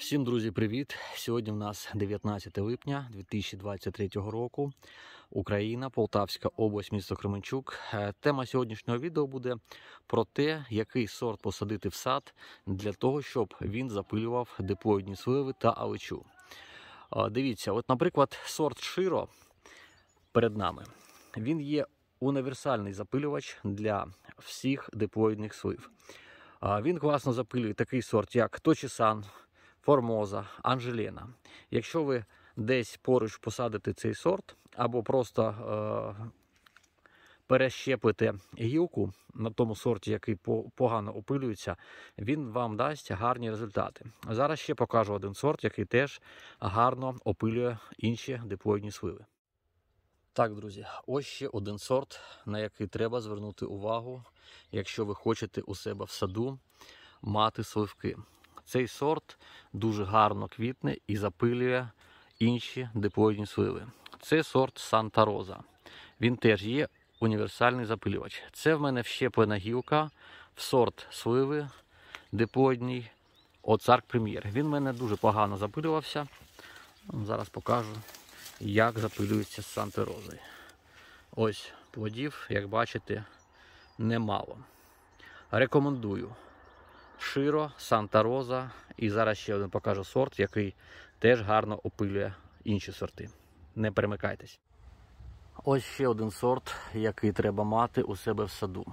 Всім, друзі, привіт! Сьогодні в нас 19 липня 2023 року. Україна, Полтавська область, місто Кременчук. Тема сьогоднішнього відео буде про те, який сорт посадити в сад для того, щоб він запилював диплоїдні сливи та аличу. Дивіться, от, наприклад, сорт Широ перед нами. Він є універсальний запилювач для всіх диплоїдних слив. Він класно запилює такий сорт, як Точісан, Формоза, Анжелена. Якщо ви десь поруч посадите цей сорт, або просто перещепите гілку на тому сорті, який погано опилюється, він вам дасть гарні результати. Зараз ще покажу один сорт, який теж гарно опилює інші диплоїдні сливи. Так, друзі, ось ще один сорт, на який треба звернути увагу, якщо ви хочете у себе в саду мати сливки. Цей сорт дуже гарно квітне і запилює інші диплоїдні сливи. Це сорт Санта Роза. Він теж є універсальний запилювач. Це в мене вщеплена гілка в сорт сливи диплоїдній Озарк Прем'єр. Він в мене дуже погано запилювався. Зараз покажу, як запилюється з Санта Розою. Ось плодів, як бачите, немало. Рекомендую. Широ, Санта Роза, і зараз ще один покажу сорт, який теж гарно опилює інші сорти. Не перемикайтесь. Ось ще один сорт, який треба мати у себе в саду.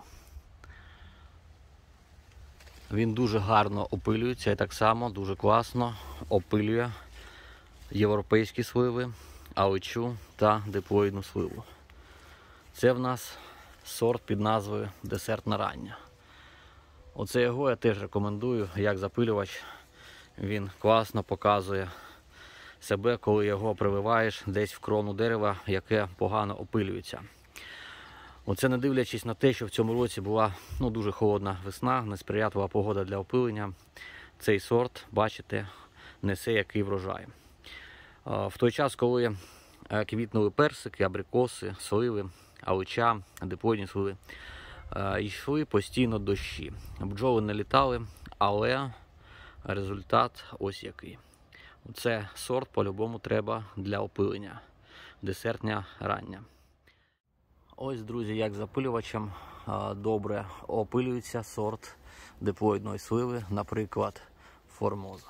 Він дуже гарно опилюється і так само дуже класно опилює європейські сливи, аличу та диплоїдну сливу. Це в нас сорт під назвою Десертна рання. Оце його я теж рекомендую як запилювач. Він класно показує себе, коли його прививаєш десь в крону дерева, яке погано опилюється. Оце не дивлячись на те, що в цьому році була дуже холодна весна, несприятлива погода для опилення. Цей сорт, бачите, несе який врожай. В той час, коли квітнули персики, абрикоси, сливи, алича, диплоїдні сливи, йшли постійно дощі. Бджоли не літали, але результат ось який. Це сорт по-любому треба для опилення. Десертня рання. Ось, друзі, як запилювачем добре опилюється сорт диплоїдної сливи, наприклад, Формоза.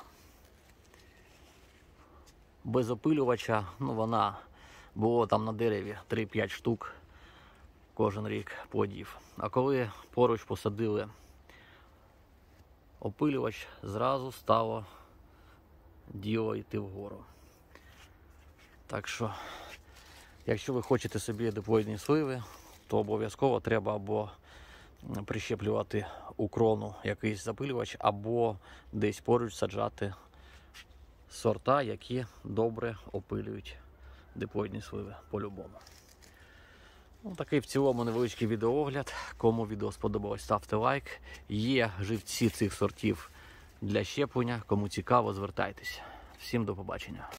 Без опилювача, вона було там на дереві 3-5 штук кожен рік плодів. А коли поруч посадили опилювач, зразу стало діло йти вгору. Так що, якщо ви хочете собі диплоїдні сливи, то обов'язково треба або прищеплювати у крону якийсь запилювач, або десь поруч саджати сорта, які добре опилюють диплоїдні сливи по-любому. Такий в цілому невеличкий відеоогляд. Кому відео сподобалось, ставте лайк. Є живці цих сортів для щеплення. Кому цікаво, звертайтеся. Всім до побачення.